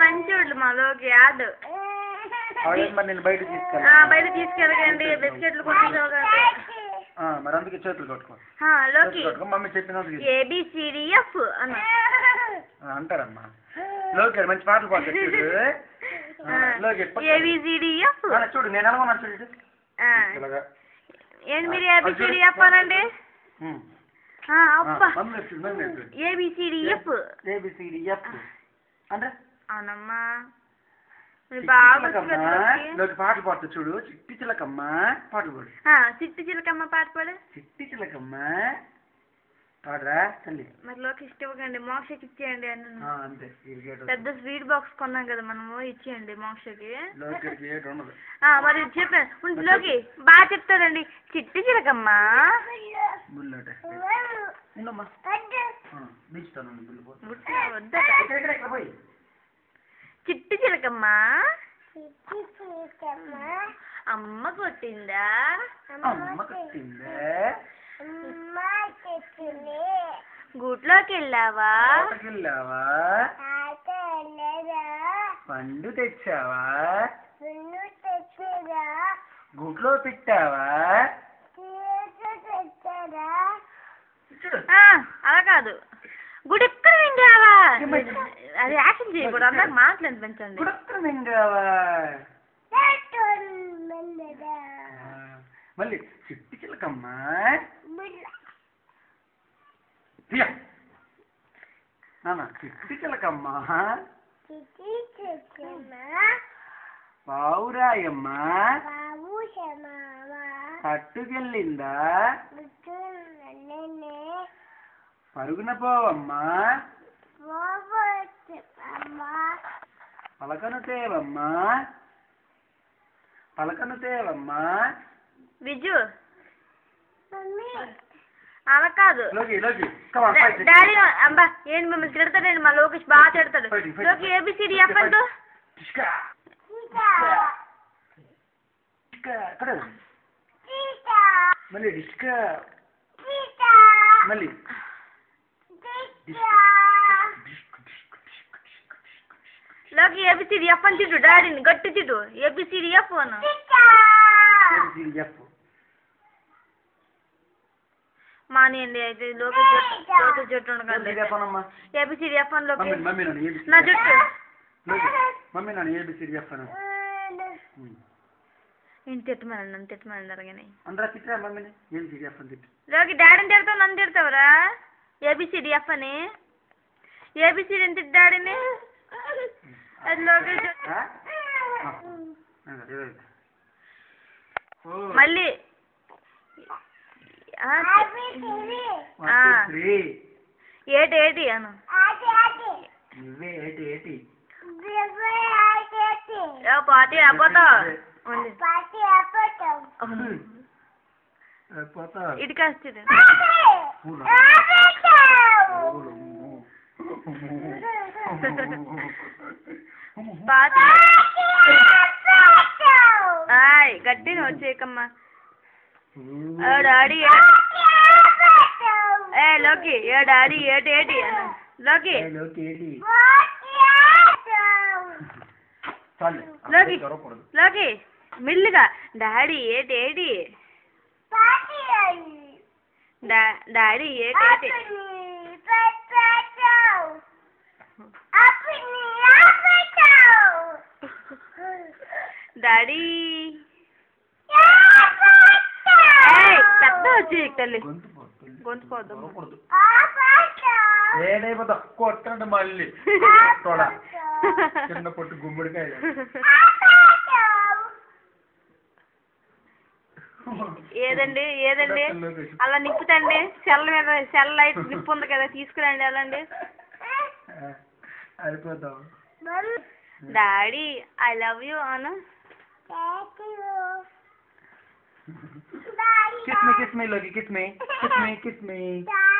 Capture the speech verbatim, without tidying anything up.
మంచోళ్ళు మాలోకి ఆడు నేను బయట తీసుకెళ్ళి బయట తీసుకెళ్ళకండి బిస్కెట్లు కొట్టుకోకండి మరి అందుకే చేతులు కట్టుకో లోకి మమ్మీ చెప్పినట్టు ఏబిసిడిఎఫ్ అన్న అంటారమ్మా లోకి మంచి పాటలు పాడతారు ఏబిసిడిఎఫ్ చూడు నేను అనుకున్నా చూడు ఏంటి మీరు ఏబిసిడిఎఫ్ అనండి అబ్బా ఏబిసిడిఎఫ్ ఏబిసిడిఎఫ్ అంటే అవునమ్మా పాటలు పాడుతా చూడు చిట్టి చిలకమ్మ పాటలు పాడు చిట్టి చిలకమ్మ పాట పాడు చిట్టి చిలకమ్మ పాడరా తల్లి మరి లోకి ఇష్ట ఇవ్వకండి మోక్షకి ఇచ్చేయండి అని అంతే పెద్ద స్వీట్ బాక్స్ కొన్నాం కదా మనము ఇచ్చేయండి మోక్షకి ఉండదు మరి చెప్పాను లోకి బాగా చెప్తారండి చిట్టి చిలకమ్మ చిట్టి చిలకమ్మ అమ్మ కొట్టిందా అమ్మ కొట్టిందా గూట్లోకి వెళ్ళావా వెళ్ళావా పండు తెచ్చావా గూట్లో పెట్టావా అలా కాదు గుడి ఎక్కడ మింగావా అది యాక్షన్ చేయకూడదు అందరికి మాటలు అనిపించండి ఎక్కడ మింగావా మళ్ళీ చిట్టి చిలకమ్మ చిట్టి చిలకమ్మ పావురాయమ్మ పట్టుకెళ్ళిందా పరుగున పోవమ్మా పలకను తేవమ్మా పలకను తేవమ్మా విజు అలా కాదు డాడీ అబ్బా ఏంటి మిమ్మల్ని తిడతాడండి మా లోకేష్ బాగా తిడతాడు లోకి ఏబిసిడి చెప్పండు మళ్ళీ డిస్కా మళ్ళీ లోకి ఏబిసిడి ఎఫ్ అని తిట్టు డాడీని గట్టి తిట్టు ఏబిసిడి ఎఫ్ అను మానేయండి అయితే లోకేష్ లోకేష్ జట్టు ఉండకండి ఏబిసిడి ఎఫ్ అని లోకి నా జట్టు మమ్మీ నన్ను ఏబిసిడి ఎఫ్ అను నేను తిట్టమని నన్ను తిట్టమని అరగని అందరూ తిట్టరా మమ్మీని ఏబిసిడి ఎఫ్ అని తిట్టు లోకి డాడీని తిడతావు నన్ను తిడతావురా ఏబిసిడి ఎఫ్ అని ఏబిసిడి అని తిట్టు డాడీని అది లోకేష్ మళ్ళీ ఏటి ఏటి అను పార్టీ అయిపోతావు ఇటుక వస్తుంది గట్టి వచ్చేకమ్మా డాడీ ఏ లోకి ఏ డాడీ ఏటి ఏటి లోకి లోకి లోకి మిల్లుగా డాడీ ఏటి ఏటి డాడీ ఏటి ఏటి డాడీ పెద్ద వచ్చి తల్లి గొంతు పోద్దు ఏడైపోతా కొట్టండి మళ్ళీ చిన్న పొట్టు గుమ్మడికాయ ఏదండి ఏదండి అలా నిప్పుతండి సెల్ మీద సెల్ లైట్ నిప్పు ఉంది కదా తీసుకురండి వెళ్ళండి అయిపోతాం డాడీ ఐ లవ్ యూ అను kiss me kiss me Loki kiss me kiss me kiss me